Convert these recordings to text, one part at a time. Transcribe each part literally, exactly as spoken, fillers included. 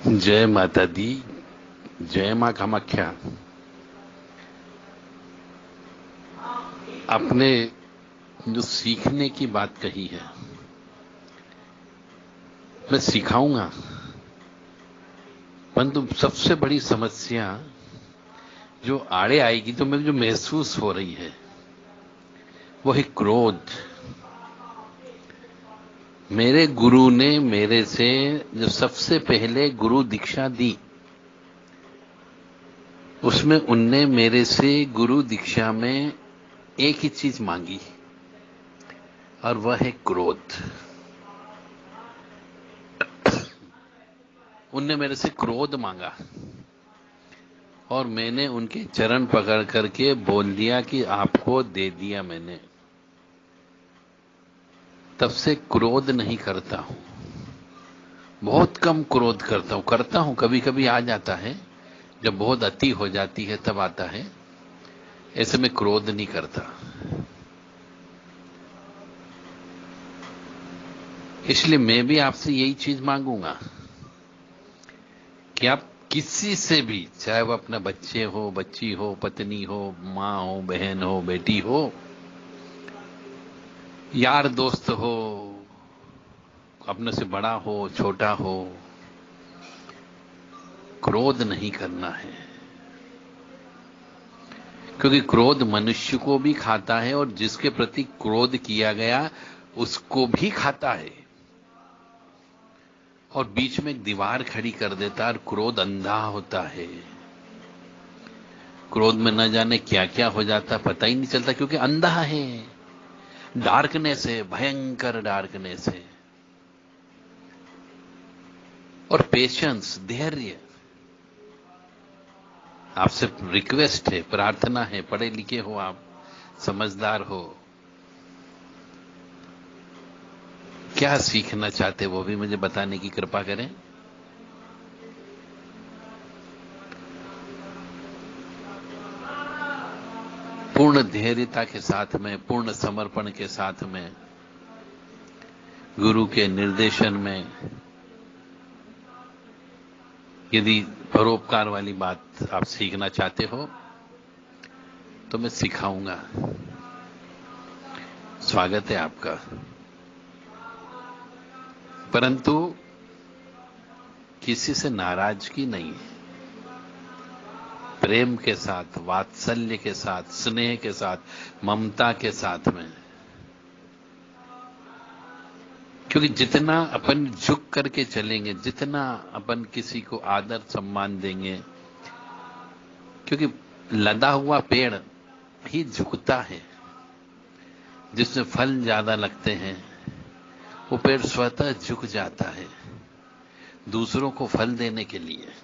जय माता दी, जय मां कामाख्या। आपने जो सीखने की बात कही है, मैं सिखाऊंगा, परंतु सबसे बड़ी समस्या जो आड़े आएगी, तो मुझे जो महसूस हो रही है वो है क्रोध। मेरे गुरु ने मेरे से जो सबसे पहले गुरु दीक्षा दी, उसमें उनने मेरे से गुरु दीक्षा में एक ही चीज मांगी, और वह है क्रोध। उनने मेरे से क्रोध मांगा और मैंने उनके चरण पकड़ करके बोल दिया कि आपको दे दिया मैंने। तब से क्रोध नहीं करता हूं, बहुत कम क्रोध करता हूं। करता हूं, कभी कभी आ जाता है, जब बहुत अति हो जाती है तब आता है। ऐसे में क्रोध नहीं करता। इसलिए मैं भी आपसे यही चीज मांगूंगा कि आप किसी से भी, चाहे वो अपना बच्चे हो, बच्ची हो, पत्नी हो, मां हो, बहन हो, बेटी हो, यार दोस्त हो, अपने से बड़ा हो, छोटा हो, क्रोध नहीं करना है। क्योंकि क्रोध मनुष्य को भी खाता है और जिसके प्रति क्रोध किया गया उसको भी खाता है, और बीच में एक दीवार खड़ी कर देता है। और क्रोध अंधा होता है। क्रोध में न जाने क्या क्या हो जाता पता ही नहीं चलता, क्योंकि अंधा है। डार्कनेस है, भयंकर डार्कनेस है। और पेशेंस, धैर्य। आपसे रिक्वेस्ट है, प्रार्थना है, पढ़े लिखे हो आप, समझदार हो, क्या सीखना चाहते वो भी मुझे बताने की कृपा करें। पूर्ण धैर्यता के साथ में, पूर्ण समर्पण के साथ में, गुरु के निर्देशन में। यदि परोपकार वाली बात आप सीखना चाहते हो तो मैं सिखाऊंगा। स्वागत है आपका। परंतु किसी से नाराजगी नहीं है। प्रेम के साथ, वात्सल्य के साथ, स्नेह के साथ, ममता के साथ में। क्योंकि जितना अपन झुक करके चलेंगे, जितना अपन किसी को आदर सम्मान देंगे, क्योंकि लदा हुआ पेड़ ही झुकता है। जिसमें फल ज्यादा लगते हैं वो पेड़ स्वतः झुक जाता है दूसरों को फल देने के लिए।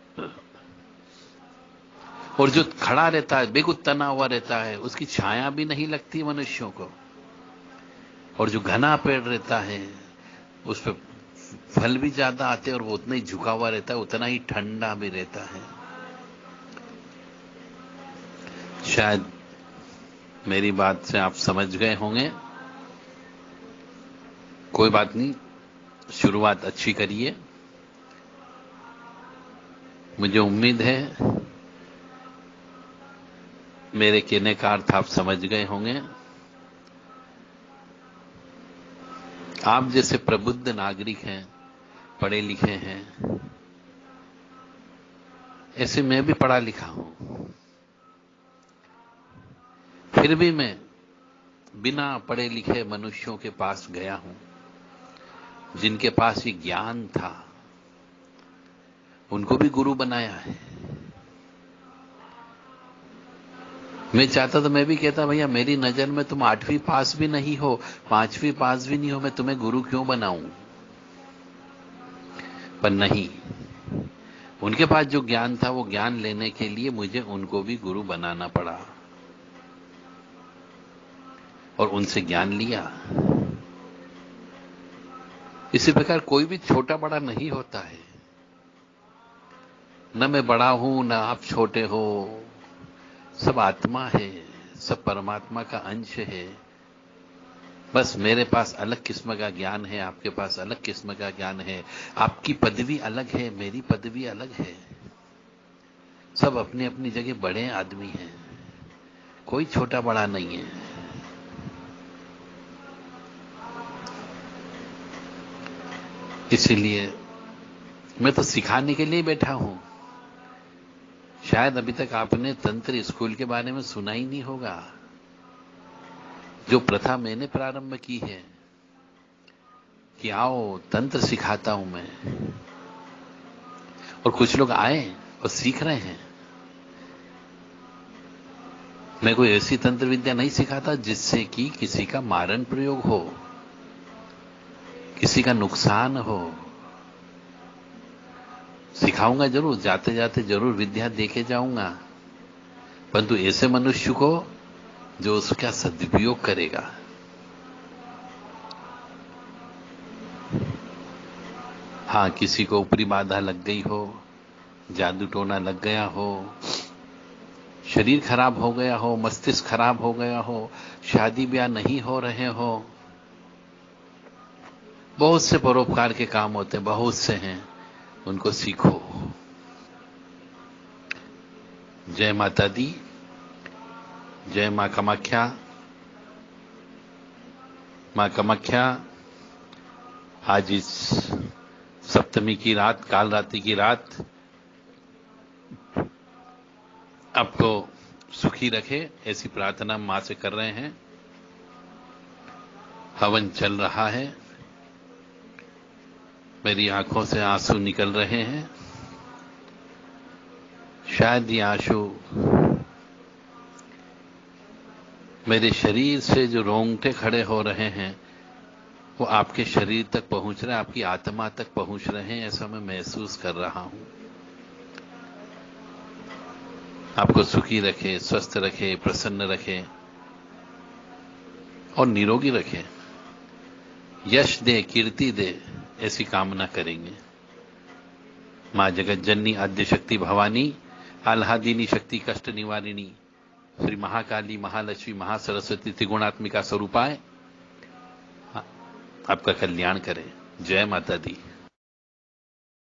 और जो खड़ा रहता है, बेगुत तना हुआ रहता है, उसकी छाया भी नहीं लगती मनुष्यों को। और जो घना पेड़ रहता है उस पर फल भी ज्यादा आते हैं, और वो उतना ही झुका हुआ रहता है, उतना ही ठंडा भी रहता है। शायद मेरी बात से आप समझ गए होंगे। कोई बात नहीं, शुरुआत अच्छी करिए। मुझे उम्मीद है मेरे कहने का अर्थ आप समझ गए होंगे। आप जैसे प्रबुद्ध नागरिक हैं, पढ़े लिखे हैं, ऐसे मैं भी पढ़ा लिखा हूं, फिर भी मैं बिना पढ़े लिखे मनुष्यों के पास गया हूं, जिनके पास ये ज्ञान था, उनको भी गुरु बनाया है। मैं चाहता तो मैं भी कहता, भैया मेरी नजर में तुम आठवीं पास भी नहीं हो, पांचवी पास भी नहीं हो, मैं तुम्हें गुरु क्यों बनाऊं। पर नहीं, उनके पास जो ज्ञान था वो ज्ञान लेने के लिए मुझे उनको भी गुरु बनाना पड़ा, और उनसे ज्ञान लिया। इसी प्रकार कोई भी छोटा बड़ा नहीं होता है। न मैं बड़ा हूं, न आप छोटे हो। सब आत्मा है, सब परमात्मा का अंश है। बस मेरे पास अलग किस्म का ज्ञान है, आपके पास अलग किस्म का ज्ञान है, आपकी पदवी अलग है, मेरी पदवी अलग है, सब अपनी अपनी जगह बड़े आदमी हैं, कोई छोटा बड़ा नहीं है। इसीलिए मैं तो सिखाने के लिए बैठा हूं। शायद अभी तक आपने तंत्र स्कूल के बारे में सुना ही नहीं होगा। जो प्रथा मैंने प्रारंभ की है कि आओ तंत्र सिखाता हूं मैं, और कुछ लोग आए और सीख रहे हैं। मैं कोई ऐसी तंत्र विद्या नहीं सिखाता जिससे कि किसी का मारण प्रयोग हो, किसी का नुकसान हो। सिखाऊंगा जरूर, जाते जाते जरूर विद्या देके जाऊंगा, परंतु ऐसे मनुष्य को जो उसका सदुपयोग करेगा। हां, किसी को ऊपरी बाधा लग गई हो, जादू टोना लग गया हो, शरीर खराब हो गया हो, मस्तिष्क खराब हो गया हो, शादी ब्याह नहीं हो रहे हो, बहुत से परोपकार के काम होते हैं, बहुत से हैं, उनको सीखो। जय माता दी, जय मां कामाख्या। मां कामाख्या आज इस सप्तमी की रात, काल रात्रि की रात आपको सुखी रखे, ऐसी प्रार्थना मां से कर रहे हैं। हवन चल रहा है, मेरी आंखों से आंसू निकल रहे हैं। शायद ये आंसू मेरे शरीर से जो रोंगटे खड़े हो रहे हैं वो आपके शरीर तक पहुंच रहे हैं, आपकी आत्मा तक पहुंच रहे हैं, ऐसा मैं महसूस कर रहा हूं। आपको सुखी रखे, स्वस्थ रखे, प्रसन्न रखे और निरोगी रखे, यश दे, कीर्ति दे, ऐसी कामना करेंगे। मां जगत जननी आद्य शक्ति भवानी, आह्लादिनी शक्ति कष्ट निवारिणी, श्री महाकाली, महालक्ष्मी, महासरस्वती त्रिगुणात्मिका स्वरूपाय आपका कल्याण करें। जय माता दी।